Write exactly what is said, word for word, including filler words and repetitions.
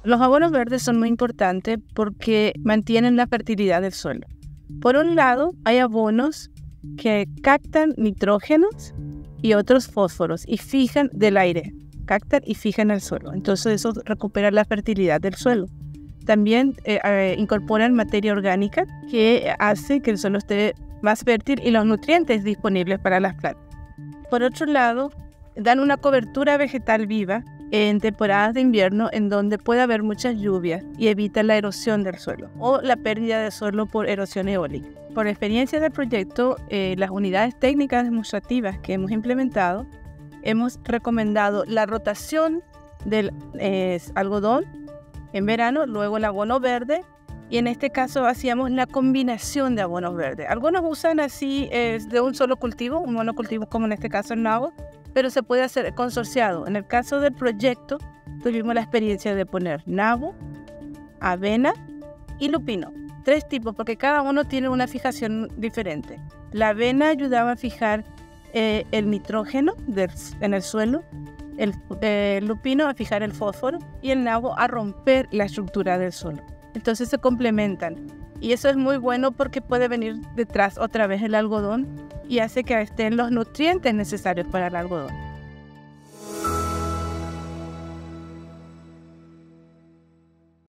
Los abonos verdes son muy importantes porque mantienen la fertilidad del suelo. Por un lado, hay abonos que captan nitrógenos y otros fósforos y fijan del aire, captan y fijan el suelo. Entonces eso recupera la fertilidad del suelo. También eh, eh, incorporan materia orgánica que hace que el suelo esté más fértil y los nutrientes disponibles para las plantas. Por otro lado, dan una cobertura vegetal viva en temporadas de invierno en donde puede haber muchas lluvias y evita la erosión del suelo o la pérdida de suelo por erosión eólica. Por experiencia del proyecto, eh, las unidades técnicas demostrativas que hemos implementado, hemos recomendado la rotación del eh, algodón en verano, luego el abono verde, y en este caso hacíamos la combinación de abonos verdes. Algunos usan así eh, de un solo cultivo, un monocultivo como en este caso el nabo, pero se puede hacer consorciado. En el caso del proyecto tuvimos la experiencia de poner nabo, avena y lupino. Tres tipos, porque cada uno tiene una fijación diferente. La avena ayudaba a fijar eh, el nitrógeno del, en el suelo, el eh, lupino a fijar el fósforo y el nabo a romper la estructura del suelo. Entonces se complementan y eso es muy bueno porque puede venir detrás otra vez el algodón y hace que estén los nutrientes necesarios para el algodón.